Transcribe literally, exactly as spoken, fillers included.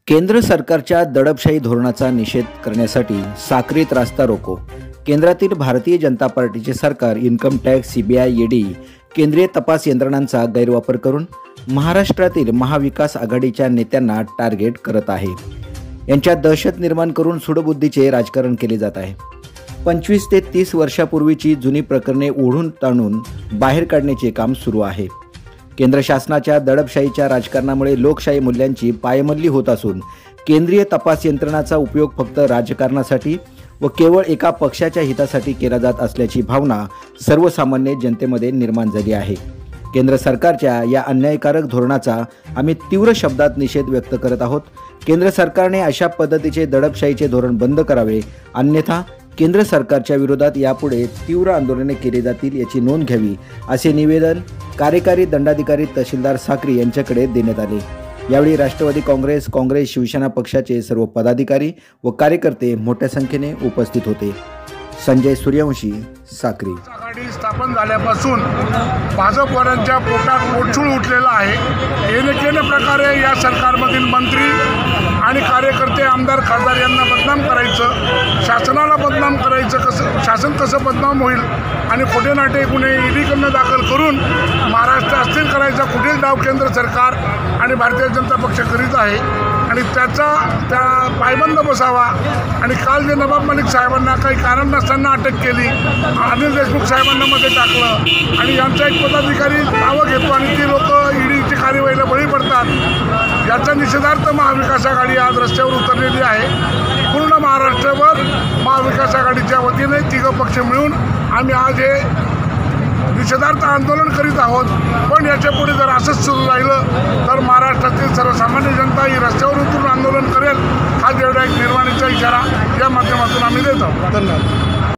केंद्र सरकारच्या दडपशाही धोरणाचा निषेध करण्यासाठी साक्रीत रास्ता रोको। केंद्रातील भारतीय जनता पार्टीचे सरकार इन्कम टॅक्स, सीबीआय, ईडी, केंद्रीय तपास यंत्रणांचा गैरवापर करून महाराष्ट्रातील महाविकास आघाडीच्या नेत्यांना टार्गेट करत आहे। यांच्यात दहशत निर्माण करून सूडबुद्धीचे राजकारण केले जात आहे। पंचवीस ते तीस वर्षापूर्वीची जुनी प्रकरणे ओढून ताणून बाहेर काढण्याचे काम सुरू आहे। केंद्र शासनाच्या दडपशाहीच्या राजकारणामुळे लोकशाही मूल्यांची पायमल्ली होत असून केंद्रीय तपास यंत्रणाचा उपयोग फक्त राजकारणासाठी व केवळ एका पक्षाच्या हितासाठी केला जात असल्याची भावना सर्वसामान्य जनतेमध्ये निर्माण झाली आहे। केंद्र सरकारच्या या अन्यायकारक धोरणाचा आम्ही तीव्र शब्दात निषेध व्यक्त करत आहोत। केंद्र सरकारने अशा पद्धतीचे दडपशाहीचे धोरण बंद करावे, अन्यथा केंद्र सरकारच्या विरोधात यापुढे तीव्र आंदोलने केली जातील याची नोंद घ्यावी, असे निवेदन कार्यकारी दंडाधिकारी तहसीलदार साक्री यांच्याकडे देण्यात आले। यावेळी राष्ट्रवादी काँग्रेस, काँग्रेस, शिवसेना पक्षाचे सर्व पदाधिकारी व कार्यकर्ते मोठ्या संख्येने उपस्थित होते। संजय सूर्यवंशी, साक्री। आघाडी स्थापन झाल्यापासून भाजपवाल्यांच्या पोटात पोटछूळ उठलेला आहे। येणेकेने प्रकारे या सरकारमधील मंत्री आणि कार्यकर्ते, आमदार, खासदार यांना बदनाम करायचं, शासनाला बदनाम करायचं, कसं शासन कसं बदनाम होईल आणि खोटे नाटे गुन्हे ईडीकडनं दाखल करून महाराष्ट्र अस्थिर करायचा कुठेच डाव केंद्र सरकार आणि भारतीय जनता पक्ष करीत आहे आणि त्याचा त्या पायबंद बसावा। आणि काल जे नवाब मलिक साहेबांना काही कारण नसताना अटक केली, अनिल देशमुख साहेबांना मध्ये टाकलं आणि यांचा एक पदाधिकारी नावं घेतो आणि ती लोक ईडीची कार्यवाहीला बळी पडतात। याचा निषेधार्थ महाविकास आघाडी आज रस्त्यावर उतरलेली आहे। पूर्ण महाराष्ट्रभर महाविकास आघाडीच्या वतीने तिघं पक्ष मिळून आम्ही आज हे निषेधार्थ आंदोलन करीत आहोत। पण याच्या पुढे जर असंच सुरू राहिलं तर महाराष्ट्रातील सर्वसामान्य जनता ही रस्त्यावर उतरून आंदोलन करेल, हा जेवढा एक निर्वाणीचा इशारा या माध्यमातून आम्ही देत आहोत। धन्यवाद।